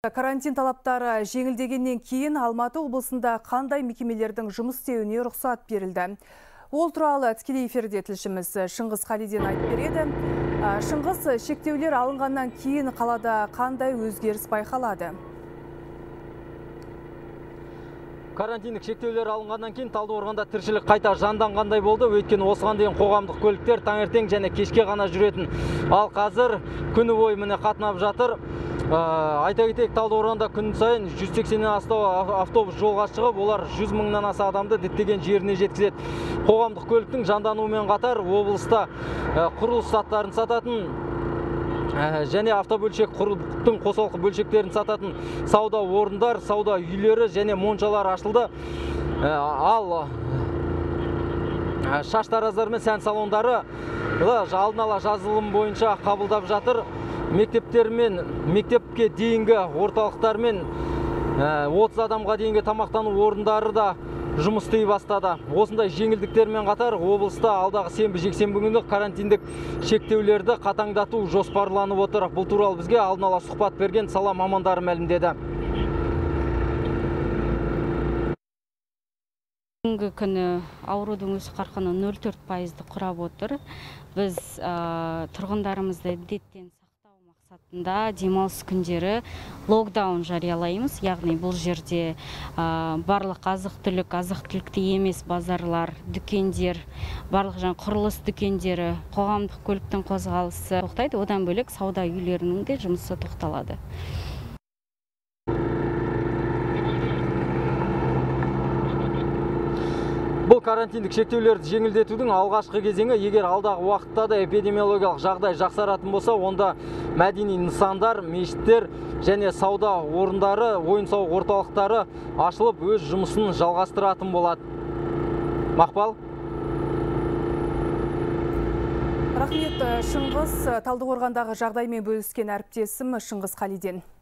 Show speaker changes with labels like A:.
A: Карантин талаптары жеңілдегеннен кейін Алматы облысында қандай мекемелердің жұмыс істеуіне рұқсат берілді? Ол туралы тікелей эфирде тілшіміз Шыңғыс Қалиден айтып береді. Шыңғыс, шектеулер алынғаннан кейін қалада қандай өзгеріс байқалады?
B: Карантиндік шектеулер алынғаннан кейін Талдықорғанда тіршілік қайта жанданғандай болды. Өйткені осыған дейін қоғамдық көліктер таңертең және кешке ғана жүретін. Ал қазір күні бойы міне қатынап жатыр. Айта кетейік, Талдықорғанда күн сайын 180-нен астам автобус жолға шығып, олар 100 мыңнан аса адамды діттеген жеріне жеткізеді. Қоғамдық көліктің жандануымен қатар облыста құрылыс заттарын сататын және автобөлшек құрылыстың қосалқы бөлшектерін сататын сауда орындар, сауда үйлері және моншалар ашылды. Ал шаштараздар мен сән салондары алдын ала жазылым бойынша қабылдап жатыр. Мектептер мен мектепке дейінгі орталықтар мен 30 адамға дейінгі тамақтану орындары да жұмыс істей бастады. Осындай жеңілдіктермен қатар облыста алдағы сенбі жексенбі күні карантиндік шектеулерді қатаңдату жоспарланып отыр. Бұл туралы бізге алдын ала сұхбат берген сала мамандары мәлімдеді.
C: Бүгінгі күні аурудың өсу қарқыны 0,4%-ді құрап отыр. Біз тұрғындарымызды індеттен сақтау мақсатында демалыс күндері локдаун жариялаймыз. Яғни бұл жерде барлық азық-түлікті емес базарлар, дүкендер, барлық құрылыс дүкендері, қоғамдық көліктің қозғалысы тоқтайды. Одан бөлек сауда үйлерінің де жұмысы тоқталады.
B: Бұл карантиндік шектеулерді жеңілдетудің алғашқы кезеңі. Егер алдағы уақытта да эпидемиологиялық жағдай жақсаратын болса, онда мәдени нысандар, мешіттер және сауда орындары, ойын-сауық орталықтары ашылып, өз жұмысын жалғастыратын болады. Мақпал?
A: Рахмет, Шыңғыс. Талдықорғандағы жағдаймен бөліскен әріптесім Шыңғыс Қалиден.